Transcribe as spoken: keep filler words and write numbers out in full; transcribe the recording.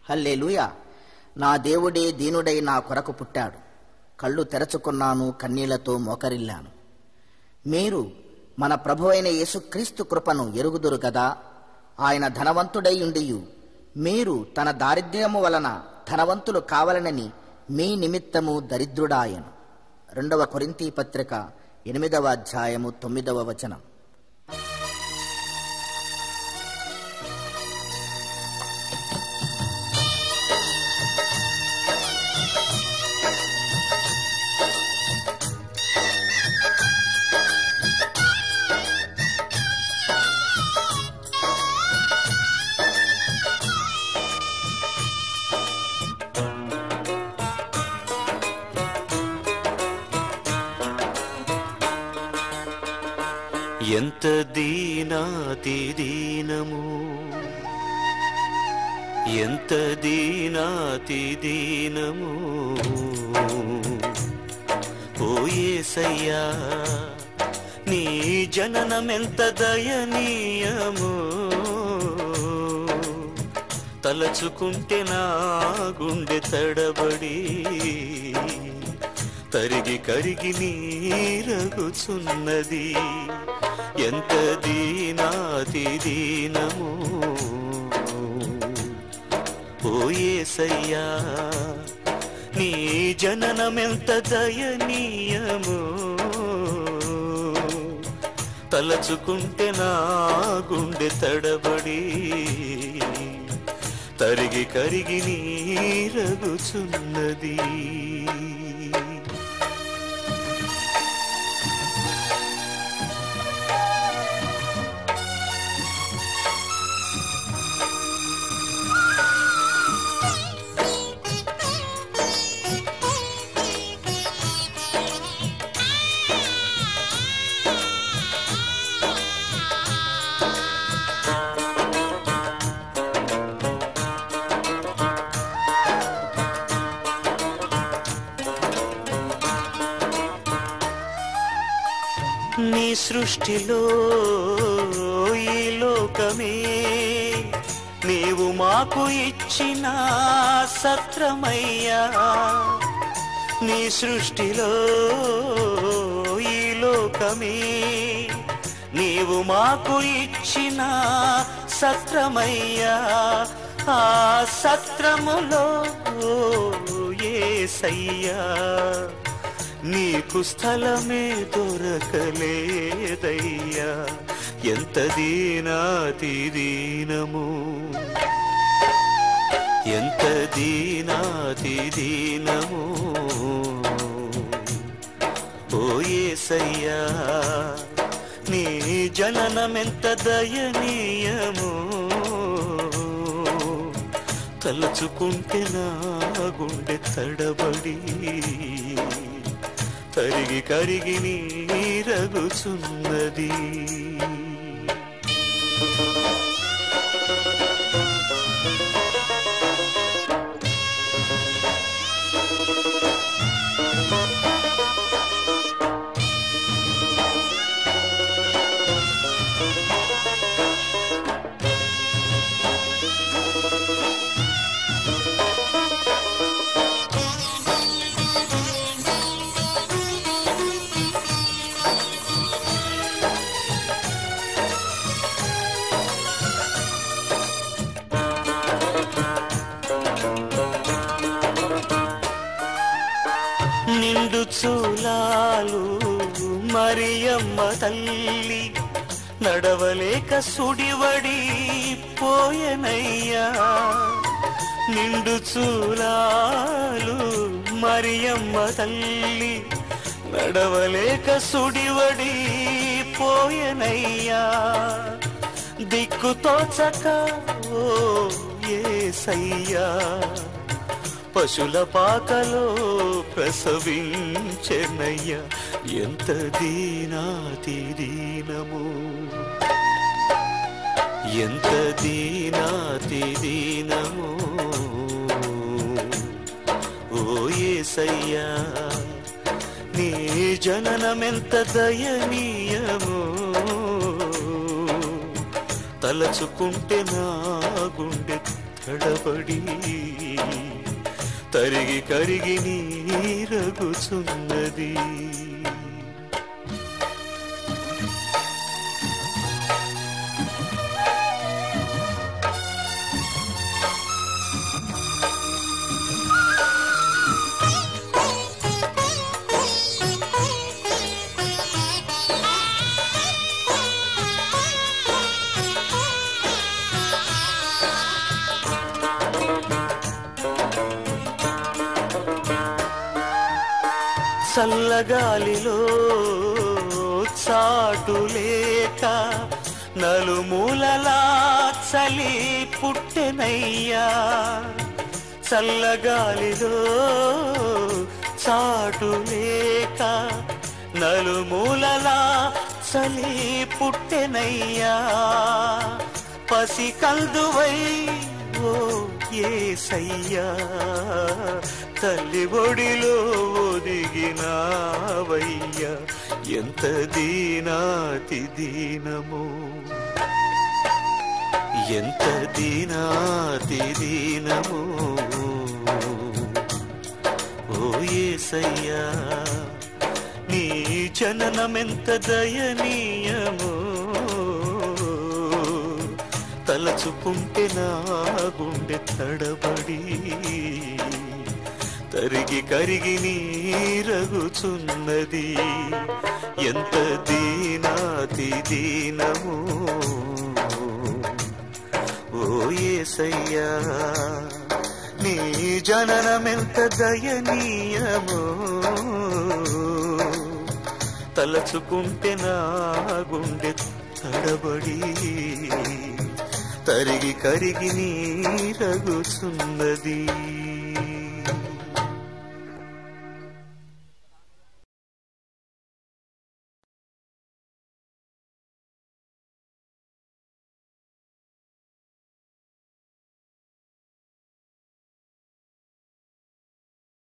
హల్లెలూయా. నా దేవుడే దీనుడై నా కొరకు పుట్టాడు. కళ్ళు తెరచుకున్నాను, కన్నీళ్లతో మోకరిల్లాను. మీరు మన ప్రభువైన యేసుక్రీస్తు కృపను ఎరుగుదురు గదా. ఆయన ధనవంతుడై ఉండియు మీరు తన దారిద్ర్యము వలన ధనవంతులు కావాలనని మీ నిమిత్తము దరిద్రుడాయను. రెండవ కొరింథీ పత్రిక ఎనిమిదవ అధ్యాయము తొమ్మిదవ వచనం. ఎంత దీనాతి దీనము, ఎంత దీనాతి దీనము, ఓ యేసయ్యా నీ జననమెంత దయనీయము. తలచుకుంటే నా గుండె తడబడి తరిగి కరిగి నీరగుచున్నది. ఎంత దీనాతి దీనము, ఓ యేసయ్యా నీ జననమెంత దయనీయము. తలచుకుంటే నా గుండె తడబడి తరిగి కరిగి నీరగుచున్నది. నీ సృష్టిలో ఈ లోకమే నీవు మాకు ఇచ్చిన సత్రమయ్యా. నీ సృష్టిలో ఈ లోకమే నీవు మాకు ఇచ్చిన సత్రమయ్యా. ఆ సత్రములో యేసయ్యా నీకు స్థలమే దొరకలేదయ్యా. ఎంత దీనాతి దీనము, ఎంత దీనాతి దీనము, ఓ యేసయ్యా నీ జననమెంత దయనీయము. తలచుకుంటే నా గుండె తడబడి కరిగి కరిగి నీరగుచున్నది. నిండు చూలాలు మరియమ్మ తల్లి నడవలేక సుడివడి పోయనయ్యా. నిండు చూలాలు మరియమ్మ తల్లి నడవలేక సుడివడి పోయనయ్యా. దిక్కుతోచక ఓ యేసయ్యా పశుల పాకలో ప్రసవించెనయ్యా. ఎంత దీనాతి దీనము, ఎంత దీనాతి దీనము, ఓ యేసయ్యా నీ జననమెంత దయనీయము. తలచుకుంటే నా గుండె తడబడి తరిగి కరిగి నీరగుచున్నది. చల్లగాలిలో చాటు లేక నలుమూలలా చలి పుట్టెనయ్యా. చల్లగాలిలో చాటు లేక నలుమూలలా చలి పుట్టెనయ్యా. పసి కల్దువై ఓ యేసయ్యా తల్లి ఒడిలో ఒదిగినావయ్యా. ఎంత దీనాతి దీనము, ఎంత దీనాతి దీనము ఓ యేసయ్యా. నీ జననమెంత దయనీయమో తలచుకుంటే నా గుండె తడబడి తరిగి కరిగి నీరగుచున్నది. ఎంత దీనాతి దీనము ఓ యేసయ్యా. నీ జననమెంత దయనీయమో తలచుకుంటే నా గుండె తడబడి తరిగి కరిగి నీరగుచున్నది.